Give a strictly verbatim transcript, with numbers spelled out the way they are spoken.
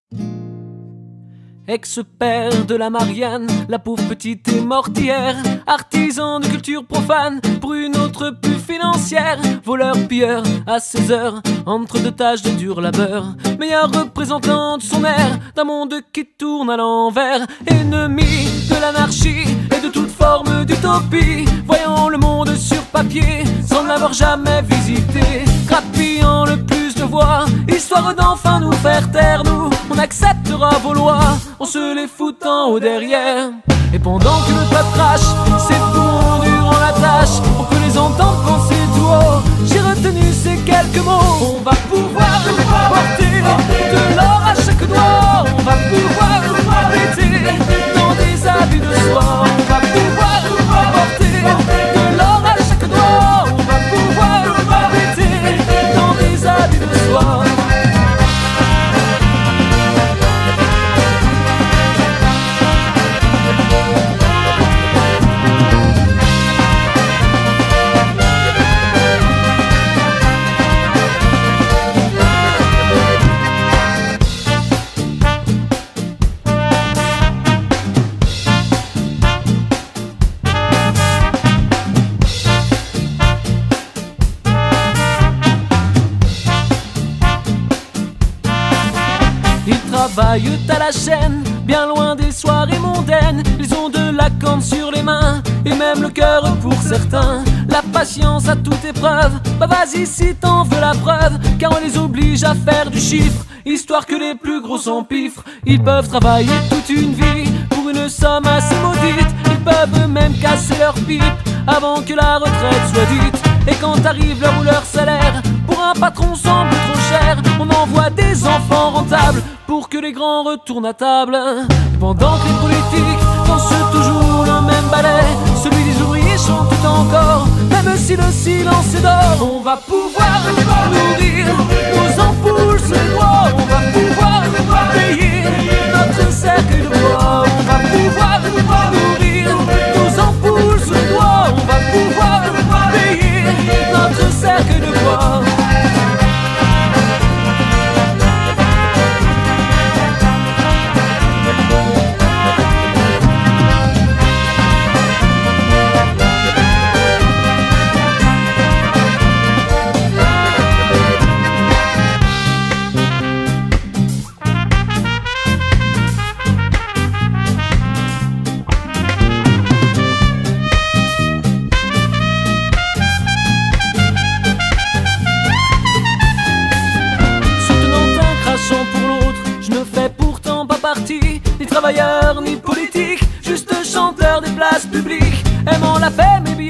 Ex-père de la Marianne, la pauvre petite est morte hier. Artisan de culture profane pour une autre plus financière. Voleur, pilleur à seize heures, entre deux tâches de dur labeur. Meilleur représentant de son air, d'un monde qui tourne à l'envers. Ennemi de l'anarchie et de toute forme d'utopie. Voyant le monde sur papier, sans l'avoir jamais visité. Grappillant le plus de voix, histoire d'enfin nous faire taire. Nous, on acceptera vos lois, on se les fout en haut derrière. Et pendant que le peuple crache, c'est tout durant la tâche, on peut les entendre penser tout haut. J'ai retenu ces quelques mots. On va pouvoir porter de l'or à chaque doigt. On va pouvoir arrêter dans des abus de soi. On va pouvoir porter de l'or à chaque doigt. On va pouvoir arrêter dans des abus de soi. Travaillent à la chaîne, bien loin des soirées mondaines. Ils ont de la corne sur les mains et même le cœur pour certains. La patience à toute épreuve, bah vas-y si t'en veux la preuve. Car on les oblige à faire du chiffre, histoire que les plus gros s'empiffrent. Ils peuvent travailler toute une vie pour une somme assez maudite. Ils peuvent même casser leur pipe avant que la retraite soit dite. Et quand arrive leur ou leur salaire, pour un patron semble trop cher, on envoie des enfants rentables pour que les grands retournent à table. Et pendant que les politiques dansent toujours le même ballet, celui des ouvriers chante encore, même si le silence est d'or. On va pouvoir nourrir nos ampoules ce droit. On va pouvoir payer notre cercueil de bois. On va pouvoir nourrir nos ampoules ce droit. On va pouvoir payer notre cercueil de bois. Ni travailleurs, ni politiques, juste chanteurs des places publiques, aimant la femme et bien